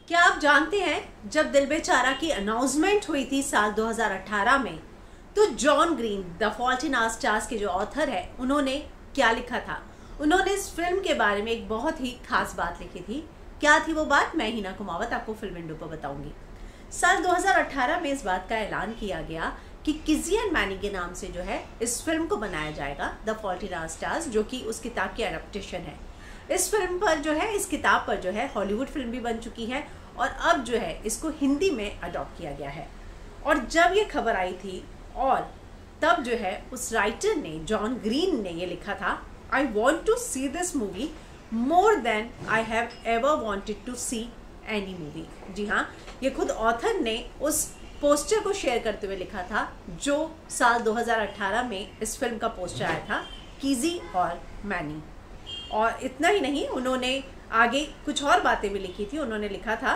क्या आप जानते हैं जब दिल बेचारा की अनाउंसमेंट हुई थी साल 2018 में, तो John Green the fault in our stars के जो ऑथर है उन्होंने क्या लिखा था। उन्होंने इस फिल्म के बारे में एक बहुत ही खास बात लिखी थी। क्या थी वो बात, मैं हिना कुमावत आपको फिल्म विंडो पर बताऊंगी। साल 2018 में इस बात का ऐलान किया गया कि किजी एंड मैनी के नाम से जो है इस फिल्म को बनाया जाएगा, the fault in our stars, जो कि उस किताब की एडप्टेशन है। इस फिल्म पर जो है, इस किताब पर जो है हॉलीवुड फिल्म भी बन चुकी है और अब जो है इसको हिंदी में अडॉप्ट किया गया है। और जब ये खबर आई थी और तब जो है उस राइटर ने, जॉन ग्रीन ने ये लिखा था, I want to see this movie more than I have ever wanted to see any movie. जी हाँ, ये खुद ऑथर ने उस पोस्टर को शेयर करते हुए लिखा था जो साल 2018 में इस फिल्म का पोस्टर आया था, किजी और मैनी। और इतना ही नहीं, उन्होंने आगे कुछ और बातें भी लिखी थी। उन्होंने लिखा था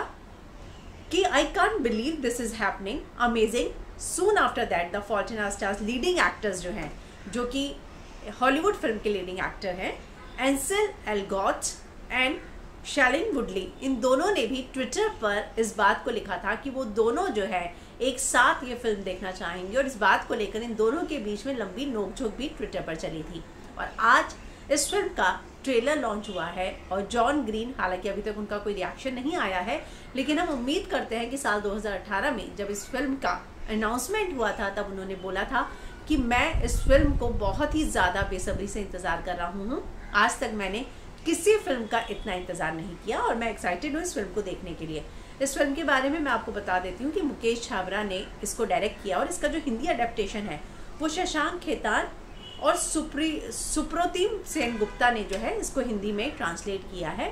कि I can't believe this is happening, amazing. Soon after that the fault in our stars leading actors जो हैं, जो कि हॉलीवुड फिल्म के लीडिंग एक्टर हैं, एंसेल एल्गॉट एंड शैलिन वुडली, इन दोनों ने भी ट्विटर पर इस बात को लिखा था कि वो दोनों जो है एक साथ ये फिल्म देखना चाहेंगे। और इस बात को लेकर इन दोनों के बीच में लंबी नोकझोंक भी ट्विटर पर चली थी। और आज इस फिल्म का ट्रेलर लॉन्च हुआ है और जॉन ग्रीन, हालांकि अभी तक उनका कोई रिएक्शन नहीं आया है, लेकिन हम उम्मीद करते हैं कि साल 2018 में जब इस फिल्म का अनाउंसमेंट हुआ था तब उन्होंने बोला था कि मैं इस फिल्म को बहुत ही ज़्यादा बेसब्री से इंतज़ार कर रहा हूँ। आज तक मैंने किसी फिल्म का इतना इंतज़ार नहीं किया और मैं एक्साइटेड हूँ इस फिल्म को देखने के लिए। इस फिल्म के बारे में मैं आपको बता देती हूँ कि मुकेश छाबड़ा ने इसको डायरेक्ट किया और इसका जो हिंदी अडेप्टेशन है वो शशांक खेतान और सुप्रोतिम सेनगुप्ता ने जो है इसको हिंदी में ट्रांसलेट किया है।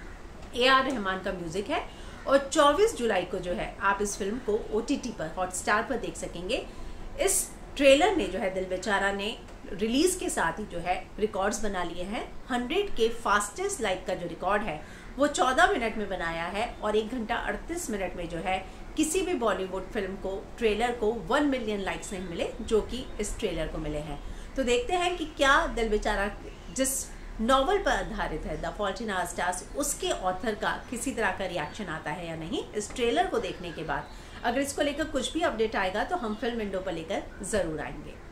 AR रहमान का म्यूजिक है और 24 जुलाई को जो है आप इस फिल्म को OTT पर, हॉटस्टार पर देख सकेंगे। इस ट्रेलर ने जो है दिल बेचारा ने रिलीज के साथ ही जो है रिकॉर्ड्स बना लिए हैं। 100 के फास्टेस्ट लाइक का जो रिकॉर्ड है वो 14 मिनट में बनाया है और 1 घंटा 38 मिनट में जो है किसी भी बॉलीवुड फिल्म को, ट्रेलर को 1 मिलियन लाइक्स नहीं मिले जो कि इस ट्रेलर को मिले हैं। तो देखते हैं कि क्या दिल बेचारा जिस नॉवल पर आधारित है the fault in our stars, उसके ऑथर का किसी तरह का रिएक्शन आता है या नहीं इस ट्रेलर को देखने के बाद। अगर इसको लेकर कुछ भी अपडेट आएगा तो हम फिल्म विंडो पर लेकर जरूर आएंगे।